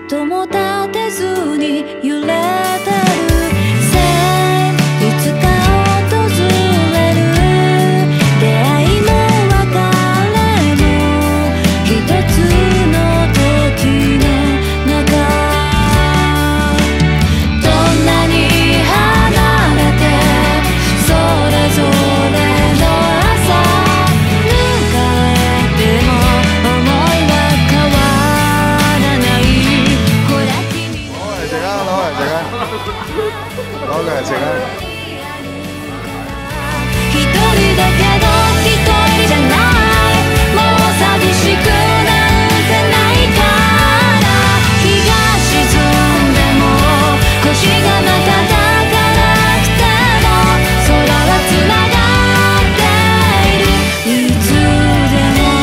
音も立てずに揺れてるいつか訪れる出会いも別れも一つの時の中どんなに離れてそれぞれの朝迎えても思いは変わらないほら君攞嚟食啊！ 一人だけど一人じゃないもう寂しくなんてないから日が沈んでも星が瞬かなくても空はつながっているいつでも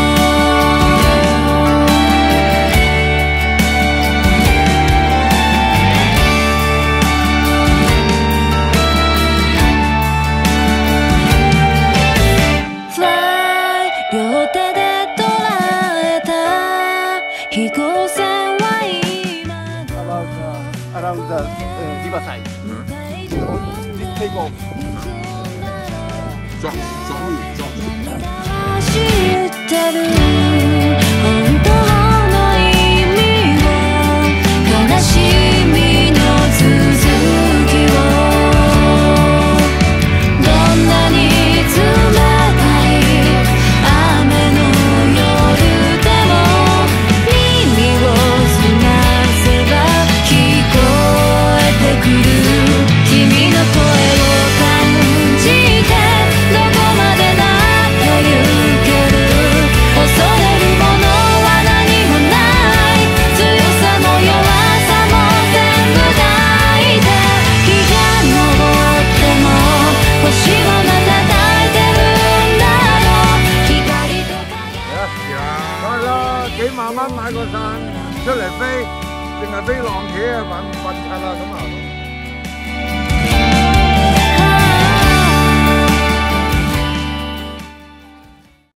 両手で捉えた飛行船は今 around the riverside. Take off. 知ってる本当の意味を悲しみの続きをどんなに冷たい雨の夜でも耳を澄ませば聞こえてくる君の声を感じてどこまでなってゆける恐れるものは何もない強さも弱さも全部抱いて日が昇っても星をまた抱いてるんだろう光と係啦，幾萬蚊買個傘出嚟飛，淨係飛浪茄啊，揾笨柒啦咁啊！